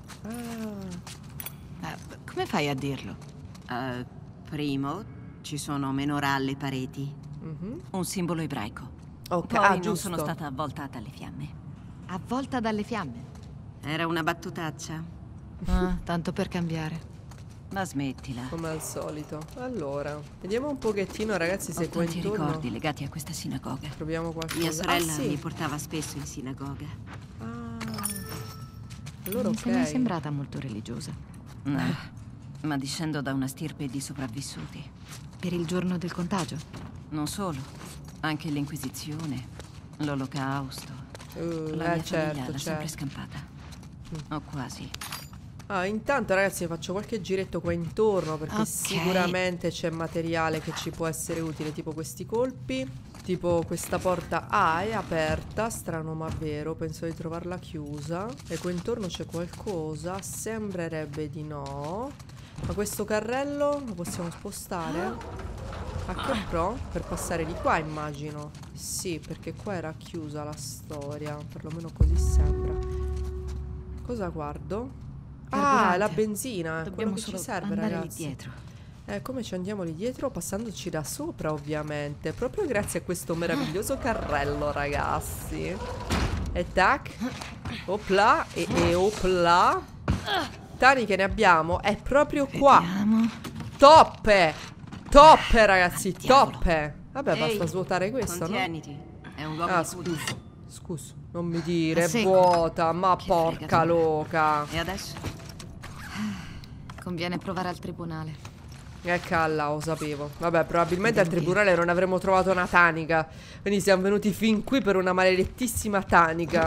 Speaker 1: Ah.
Speaker 3: Eh, come fai a dirlo?
Speaker 2: Uh, primo, ci sono menorah alle pareti.
Speaker 1: Mm-hmm.
Speaker 2: Un simbolo ebraico.
Speaker 1: Ok,
Speaker 2: Poi
Speaker 1: ah,
Speaker 2: non
Speaker 1: giusto.
Speaker 2: sono stata avvoltata dalle fiamme.
Speaker 3: Avvolta dalle fiamme.
Speaker 2: Era una battutaccia.
Speaker 3: Ah, tanto per cambiare.
Speaker 2: Ma smettila.
Speaker 1: Come al solito. Allora, vediamo un pochettino, ragazzi, se
Speaker 2: Ho
Speaker 1: qua
Speaker 2: tanti
Speaker 1: intorno
Speaker 2: ricordi legati a questa sinagoga.
Speaker 1: troviamo qualcosa.
Speaker 2: Mia sorella
Speaker 1: ah, sì.
Speaker 2: mi portava spesso in sinagoga.
Speaker 1: Ah. Allora,
Speaker 3: Mi
Speaker 1: ok.
Speaker 3: sei mai sembrata molto religiosa.
Speaker 2: No, ma discendo da una stirpe di sopravvissuti.
Speaker 3: Per il giorno del contagio?
Speaker 2: Non solo, anche l'Inquisizione, l'Olocausto.
Speaker 1: Uh,
Speaker 2: La mia
Speaker 1: eh, certo,
Speaker 2: famiglia l'ha sempre
Speaker 1: certo.
Speaker 2: scampata. O quasi.
Speaker 1: Ah, intanto, ragazzi, faccio qualche giretto qua intorno, perché
Speaker 3: Ok.
Speaker 1: sicuramente c'è materiale che ci può essere utile, tipo questi colpi. Tipo questa porta. Ah, è aperta, strano ma vero. Penso di trovarla chiusa. E qua intorno c'è qualcosa. Sembrerebbe di no. Ma questo carrello lo possiamo spostare? A che pro? Per passare di qua, immagino. Sì, perché qua era chiusa la storia. Perlomeno così sembra. Cosa guardo? Ah,
Speaker 3: Carburante.
Speaker 1: la benzina. Quello
Speaker 3: Dobbiamo
Speaker 1: che ci
Speaker 3: solo
Speaker 1: serve,
Speaker 3: andare lì
Speaker 1: ragazzi.
Speaker 3: dietro.
Speaker 1: Eh, come ci andiamo lì dietro? Passandoci da sopra, ovviamente. Proprio grazie a questo meraviglioso carrello, ragazzi. E tac. Opla. E, e opla. Tani che ne abbiamo. È proprio qua.
Speaker 3: Vediamo.
Speaker 1: Toppe. Toppe, ragazzi.
Speaker 2: Diavolo.
Speaker 1: Toppe. Vabbè,
Speaker 2: Ehi,
Speaker 1: basta svuotare questo, no?
Speaker 2: Contieniti. È un luogo
Speaker 1: Ah,
Speaker 2: di cura.
Speaker 1: scusa. Scusa. Non mi dire, è
Speaker 3: Segui.
Speaker 1: vuota. Ma
Speaker 2: Che
Speaker 1: porca
Speaker 2: fregatura.
Speaker 1: loca.
Speaker 2: E adesso?
Speaker 3: Conviene provare al tribunale.
Speaker 1: Eh calla, lo sapevo. Vabbè, probabilmente al tribunale non avremmo trovato una tanica. Quindi siamo venuti fin qui per una maledettissima tanica.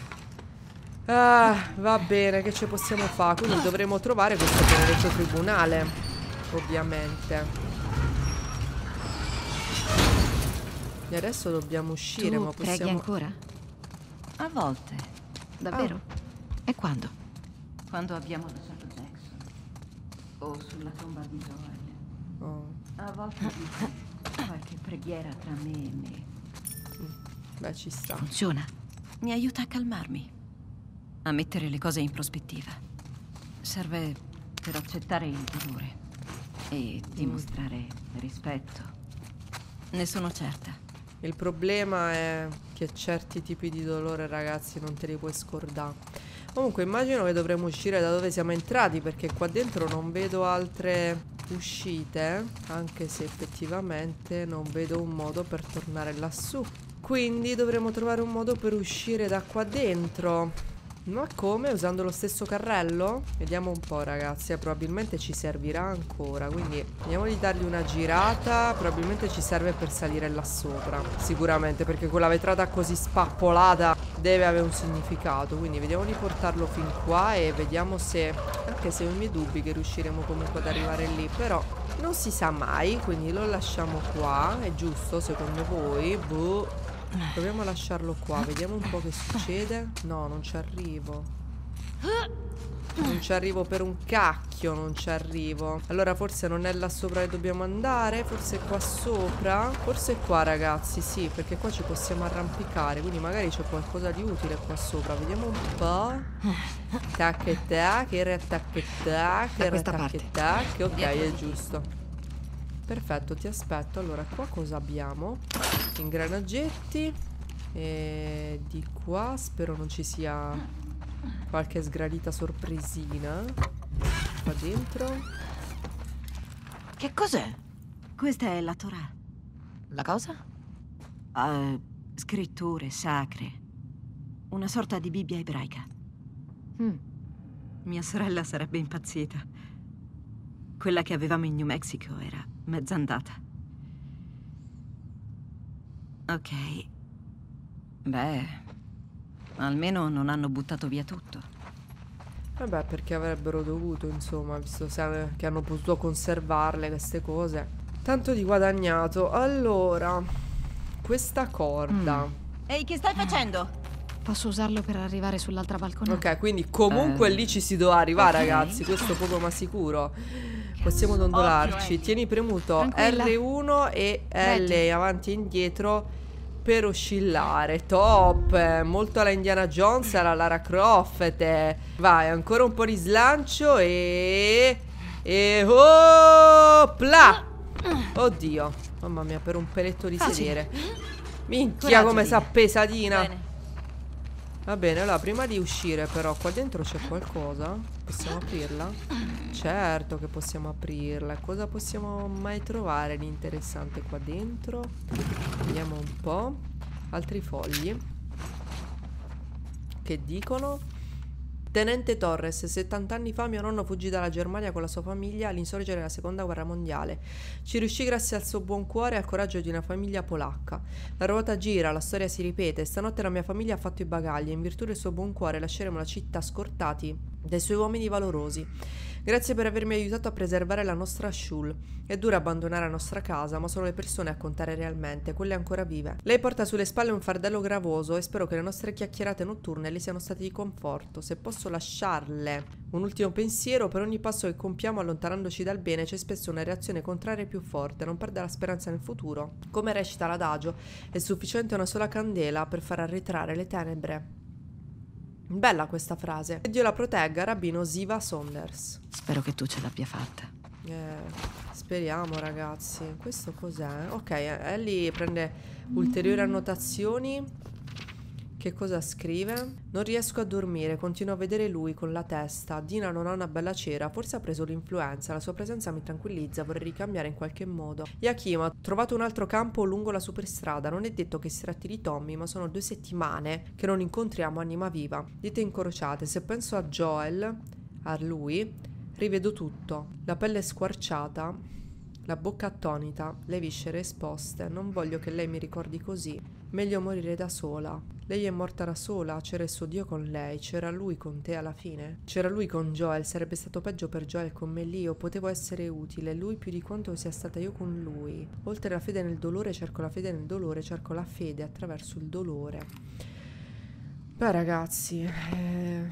Speaker 1: Ah, va bene, che ci possiamo fare? Quindi dovremo trovare questo benedetto tribunale, ovviamente. E adesso dobbiamo uscire,
Speaker 3: Tu
Speaker 1: ma
Speaker 3: preghi
Speaker 1: possiamo...
Speaker 3: ancora?
Speaker 2: A volte,
Speaker 3: Davvero? E quando?
Speaker 2: quando abbiamo lasciato Jackson. O sulla tomba di Joel.
Speaker 1: Oh,
Speaker 2: A volte dico qualche preghiera tra me e me.
Speaker 1: beh, ci sta.
Speaker 3: Funziona?
Speaker 2: Mi aiuta a calmarmi. a mettere le cose in prospettiva. Serve per accettare il dolore e dimostrare rispetto. Ne sono certa.
Speaker 1: Il problema è che certi tipi di dolore, ragazzi, non te li puoi scordare. Comunque immagino che dovremmo uscire da dove siamo entrati, perché qua dentro non vedo altre uscite, anche se effettivamente non vedo un modo per tornare lassù. Quindi dovremo trovare un modo per uscire da qua dentro. Ma come? Usando lo stesso carrello? Vediamo un po', ragazzi, eh, probabilmente ci servirà ancora. Quindi vediamo di dargli una girata. Probabilmente ci serve per salire là sopra, sicuramente, perché quella vetrata così spappolata deve avere un significato. Quindi vediamo di portarlo fin qua e vediamo se, anche se ho i miei dubbi che riusciremo comunque ad arrivare lì, però non si sa mai. Quindi lo lasciamo qua. È giusto secondo voi? Boh. Proviamo a lasciarlo qua, vediamo un po' che succede. No, non ci arrivo. Non ci arrivo per un cacchio, non ci arrivo. Allora forse non è là sopra che dobbiamo andare. Forse è qua sopra. Forse è qua, ragazzi, sì, perché qua ci possiamo arrampicare. Quindi magari c'è qualcosa di utile qua sopra. Vediamo un po'. Tac e tac, e tac e tac, e tac e tac. Ok, è giusto. Perfetto, ti aspetto. Allora, qua cosa abbiamo? Ingranaggetti. E di qua spero non ci sia qualche sgradita sorpresina. Qua dentro.
Speaker 3: Che cos'è?
Speaker 2: Questa è la Torah.
Speaker 3: La cosa?
Speaker 2: Uh, scritture sacre. Una sorta di Bibbia ebraica.
Speaker 3: Mm.
Speaker 2: Mia sorella sarebbe impazzita. Quella che avevamo in New Mexico era mezza andata. Ok. Beh, almeno non hanno buttato via tutto.
Speaker 1: Vabbè, perché avrebbero dovuto, insomma, visto che hanno potuto conservarle queste cose. Tanto di guadagnato. Allora, questa corda.
Speaker 2: Mm. Ehi, che stai facendo?
Speaker 3: Posso usarlo per arrivare sull'altra balconata?
Speaker 1: Ok, quindi comunque
Speaker 2: Eh.
Speaker 1: lì ci si dovrà arrivare,
Speaker 2: Ok.
Speaker 1: ragazzi. Questo poco ma sicuro. Possiamo dondolarci. Tieni premuto
Speaker 3: Tranquilla.
Speaker 1: R uno e L
Speaker 3: Reggi.
Speaker 1: avanti e indietro per oscillare. Top. Molto alla Indiana Jones, alla Lara Croft. eh. Vai, ancora un po' di slancio e... E... Opla! Oddio. Mamma mia, per un peletto di
Speaker 3: Facile.
Speaker 1: sedere. Minchia,
Speaker 2: Coraggio,
Speaker 1: come
Speaker 2: Dina.
Speaker 1: sa pesadina.
Speaker 2: Bene.
Speaker 1: Va bene, allora prima di uscire però qua dentro c'è qualcosa? Possiamo aprirla? Certo che possiamo aprirla. Cosa possiamo mai trovare di interessante qua dentro? Vediamo un po'. Altri fogli. Che dicono? Tenente Torres, settanta anni fa mio nonno fuggì dalla Germania con la sua famiglia all'insorgere della seconda guerra mondiale. Ci riuscì grazie al suo buon cuore e al coraggio di una famiglia polacca. La ruota gira, la storia si ripete. Stanotte la mia famiglia ha fatto i bagagli e in virtù del suo buon cuore lasceremo la città scortati dai suoi uomini valorosi. Grazie per avermi aiutato a preservare la nostra Shul. È dura abbandonare la nostra casa, ma sono le persone a contare realmente, quelle ancora vive. Lei porta sulle spalle un fardello gravoso e spero che le nostre chiacchierate notturne le siano state di conforto. Se posso lasciarle un ultimo pensiero, per ogni passo che compiamo allontanandoci dal bene c'è spesso una reazione contraria e più forte. Non perda la speranza nel futuro. Come recita l'adagio, è sufficiente una sola candela per far arretrare le tenebre. Bella questa frase. Che Dio la protegga, rabbino Ziva Saunders.
Speaker 3: Spero che tu ce l'abbia fatta.
Speaker 1: Eh, speriamo, ragazzi. Questo cos'è? Ok, Ellie prende ulteriori annotazioni. Che cosa scrive? Non riesco a dormire, continuo a vedere lui con la testa. Dina non ha una bella cera, forse ha preso l'influenza. La sua presenza mi tranquillizza, vorrei ricambiare in qualche modo. Yakima, ho trovato un altro campo lungo la superstrada. Non è detto che si tratti di Tommy, ma sono due settimane che non incontriamo anima viva. Dita incrociate. Se penso a Joel, a lui, rivedo tutto. La pelle squarciata, la bocca attonita, le viscere esposte. Non voglio che lei mi ricordi così. Meglio morire da sola. Lei è morta da sola, c'era il suo Dio con lei, c'era lui con te alla fine. C'era lui con Joel, sarebbe stato peggio per Joel con me lì, io potevo essere utile, lui più di quanto sia stata io con lui. Oltre la fede nel dolore, cerco la fede nel dolore, cerco la fede attraverso il dolore. Beh, ragazzi, eh...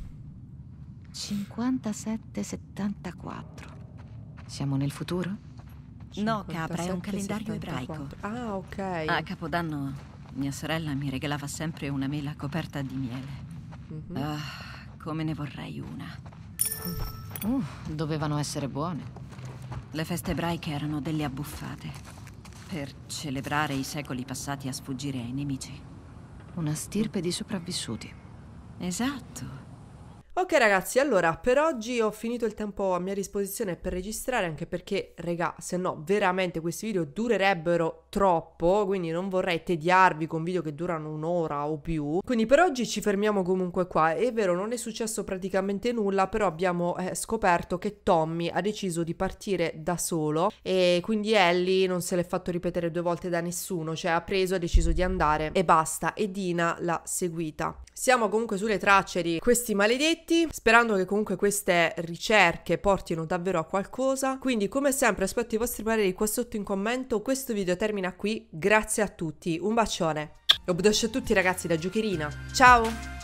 Speaker 3: cinquantasette settantaquattro. Siamo nel futuro?
Speaker 2: No, capra, è un
Speaker 1: cinquantasette
Speaker 2: calendario
Speaker 1: settantaquattro.
Speaker 2: ebraico.
Speaker 1: Ah, ok.
Speaker 2: A Capodanno mia sorella mi regalava sempre una mela coperta di miele. Mm-hmm. Ah, come ne vorrei una.
Speaker 3: Uh, dovevano essere buone.
Speaker 2: Le feste ebraiche erano delle abbuffate per celebrare i secoli passati a sfuggire ai nemici.
Speaker 3: Una stirpe di sopravvissuti.
Speaker 2: Esatto.
Speaker 1: Ok ragazzi, allora per oggi ho finito il tempo a mia disposizione per registrare, anche perché, regà, se no veramente questi video durerebbero troppo, quindi non vorrei tediarvi con video che durano un'ora o più. Quindi per oggi ci fermiamo comunque qua. È vero, non è successo praticamente nulla, però abbiamo eh, scoperto che Tommy ha deciso di partire da solo e quindi Ellie non se l'è fatto ripetere due volte da nessuno, cioè ha preso, ha deciso di andare e basta, e Dina l'ha seguita. Siamo comunque sulle tracce di questi maledetti, sperando che comunque queste ricerche portino davvero a qualcosa. Quindi come sempre aspetto i vostri pareri qua sotto in commento. Questo video termina qui, grazie a tutti, un bacione e obdoce a tutti ragazzi da Giocherina, ciao!